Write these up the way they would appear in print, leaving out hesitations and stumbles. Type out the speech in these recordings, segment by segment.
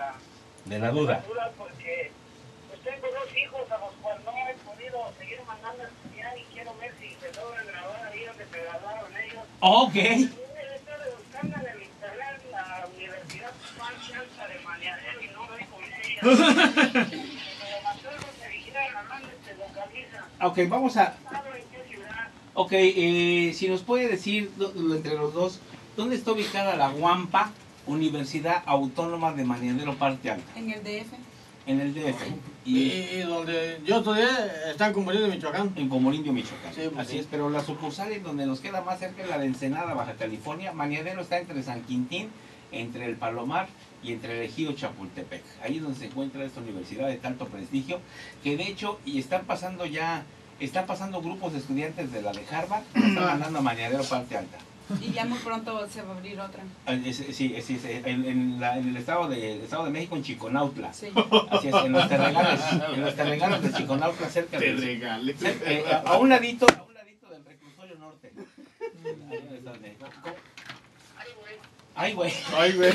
De la duda. Porque pues tengo dos hijos a los cuales no he podido seguir mandando a estudiar y quiero ver si se logran graduar ahí donde se graduaron ellos. Ok. He estado buscando en el internet la Universidad Pancha de Maniadero y no doy con ella. Pero Maturgo se dijera, hablando se localiza. Ok, vamos a... ¿Sabe en qué ciudad? Ok, si nos puede decir entre los dos, ¿dónde está ubicada la UAMPA, Universidad Autónoma de Maniadero Parte Alta? En el DF. En el DF. Y donde yo estudié está en Comodín, Michoacán. En Comolindio, Michoacán. Sí, pues Así sí. es, pero la sucursal en donde nos queda más cerca es la de Ensenada, Baja California. Maniadero está entre San Quintín, entre el Palomar y entre el Ejido Chapultepec. Ahí es donde se encuentra esta universidad de tanto prestigio, que de hecho, y están pasando grupos de estudiantes de la de Harvard, que están mandando a Maniadero Parte Alta. Y ya muy pronto se va a abrir otra. Sí, en el estado de México, en Chiconautla. Sí. Así es, en los terrenales de Chiconautla, cerca Te de... regales. a un ladito del reclusorio norte. Ay, güey. Ay, güey.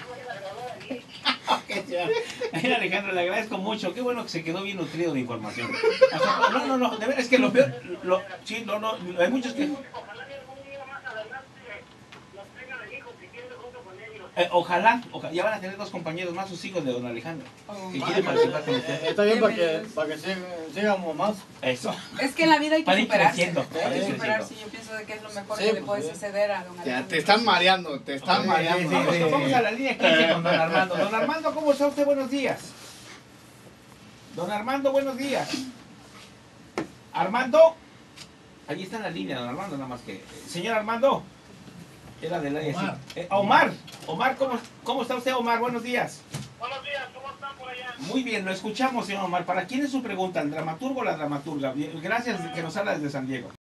Mira, Alejandro, le agradezco mucho. Qué bueno que se quedó bien nutrido de información. No, de verdad, es que lo peor... Sí, no, hay muchos que... Ojalá que algún día más adelante los tengan de hijos y queden junto con ellos. Ojalá, ya van a tener dos compañeros más, sus hijos de don Alejandro, Oh. que quieren participar con usted. Está bien para que sigamos más. Eso. Es que en la vida hay Para que ir superarse. creciendo, Hay para ir que superarse. creciendo. Yo pienso de que es lo mejor Sí, que le pues, puede sí. suceder a don Ya Alejandro. te están mareando, te están mareando. Vamos a la línea 15 con don Armando. Don Armando, ¿cómo está usted? Buenos días. Don Armando, buenos días. Armando. Allí está en la línea, don Armando, nada más que... Señor Armando. Era del área. Omar, ¿cómo está usted, Omar? Buenos días. Buenos días, ¿cómo están por allá? Muy bien, lo escuchamos, señor Omar. ¿Para quién es su pregunta? ¿El dramaturgo o la dramaturga? Gracias que nos habla desde San Diego.